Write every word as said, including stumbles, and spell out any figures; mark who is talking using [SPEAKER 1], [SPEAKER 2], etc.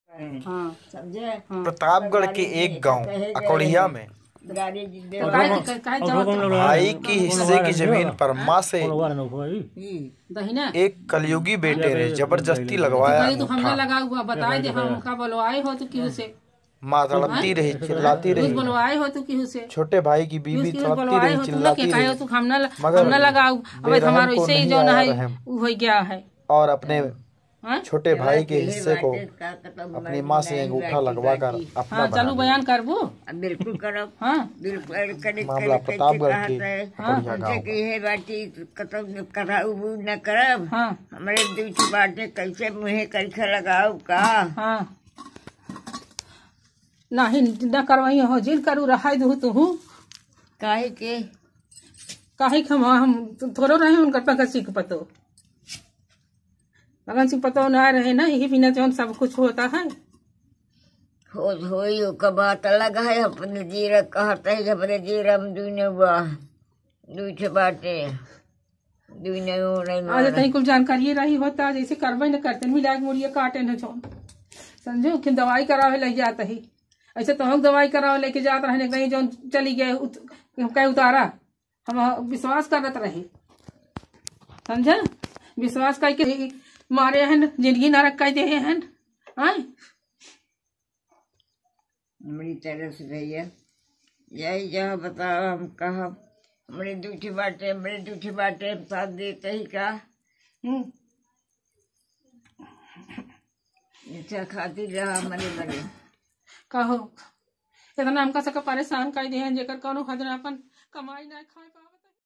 [SPEAKER 1] हाँ समझे।
[SPEAKER 2] प्रतापगढ़ के एक गांव अकोड़िया में भाई की हिस्से की जमीन पर माँ से एक कलयुगी बेटे ने जबरदस्ती लगवाया अंगूठा। माँ तड़पती रही, चिल्लाती रही। छोटे भाई की बीवी तड़पती रही, चिल्लाती रही, मगर बेरहम को नहीं आया रहम और अपने छोटे भाई के हिस्से को अपनी माँ से अंगूठा लगवाकर अपना बना
[SPEAKER 1] चलो बयान करबो।
[SPEAKER 3] बिल्कुल करो।
[SPEAKER 1] हाँ
[SPEAKER 2] मामला प्रतापगढ़ के अकोड़िया गाँव
[SPEAKER 3] कराऊ न करब।
[SPEAKER 1] हाँ
[SPEAKER 3] हमारे दूसरी बातें कैसे मुहे करके लगाओ का।
[SPEAKER 1] हाँ नहीं न करवाई हो जिन करू रहा दू तू
[SPEAKER 3] काहे के
[SPEAKER 1] काहे हम हम थोड़ो रहे उनका पंकज सिंह को पतो पंकज सिंह पतो ना रहे ना यही बिना जो सब कुछ होता है।
[SPEAKER 3] हो होई का बात अलग है। अपने जीरा कहते है अपने जीरा में दूने हुआ दूसरे बातें दूने हो नहीं
[SPEAKER 1] आज कहीं कुछ जानकारी रही होता जैसे करवे न करते मिला मुड़िया काटे न छोड़ समझो कि दवाई करावे ले जाता ही ऐसे तो हम दवाई करावे लेके जाते रहे कहीं जो चली गए उत, कहीं उतारा हम विश्वास करते रहे समझा। विश्वास करके मारे हैं जिंदगी नरक कर दे हैं।
[SPEAKER 3] हमारी तरह से भैया यही जहाँ बताओ हम कहा हमारे दूसरी बातें हमारे दूसरी बातें साथ देते ही का अच्छा खातिर रहा हमारे बड़े
[SPEAKER 1] कहो इतना हमका सका परेशान कर दे हैं जेकर कोनो हद अपन कमाई ना खाए।